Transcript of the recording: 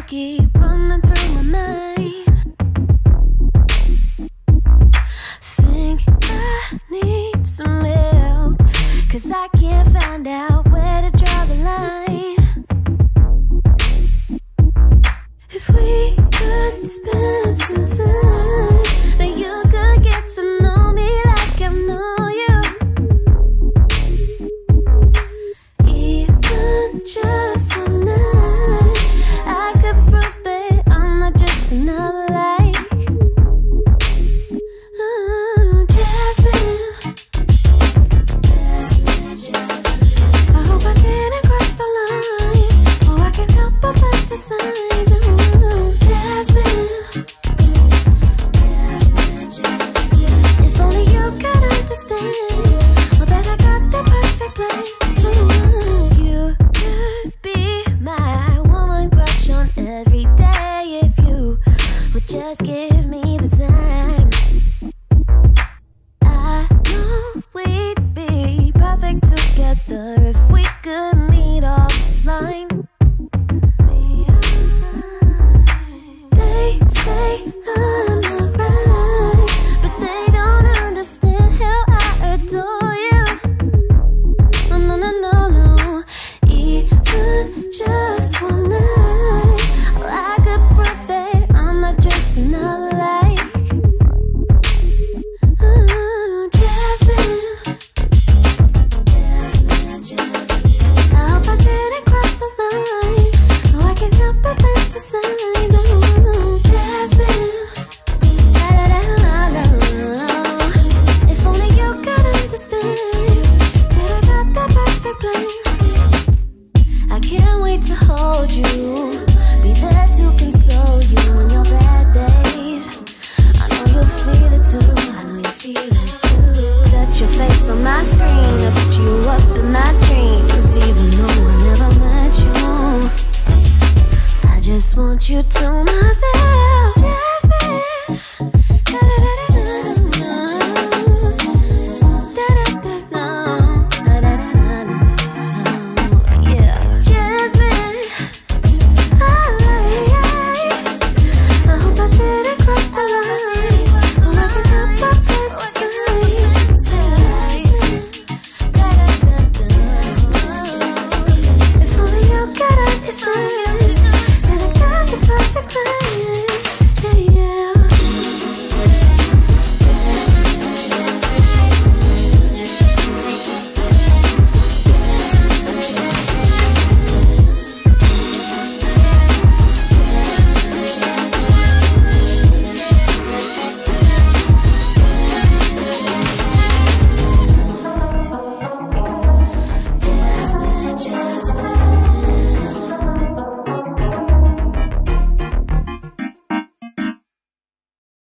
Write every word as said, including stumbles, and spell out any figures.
keep running through my mind. Think I need some help, 'cause I can't find out where to draw the line. If we could spend some time, then you could get to know me like I know you. Even just one night, I could prove that I'm not just another like. Oh, Jasmine, Jasmine, Jasmine. I hope I didn't cross the line, or I can't help but fantasize. Oh, Jasmine, Jasmine, Jasmine. If only you could understand, well, that I got the perfect plan. Oh, you could be my woman crush on every day if you would just give me the time. I know we'd be perfect together if we could meet offline. They say I'm not right, but they don't understand how I adore you. No, no, no, no, no. Even just one night, well, I could prove that I'm not just another like. Oh, Jasmine, Jasmine, Jasmine. I hope I didn't cross the line, so I can't help but fantasize. Oh, Jasmine, la la la la la. If only you could understand that I got the perfect plan. I can't wait to hold you, be there to console you on your bad days. I know you'll feel it too, I know you feel it too. Touch your face on my screen, I put you up in my dreams. 'Cause even though I never met you, I just want you to myself.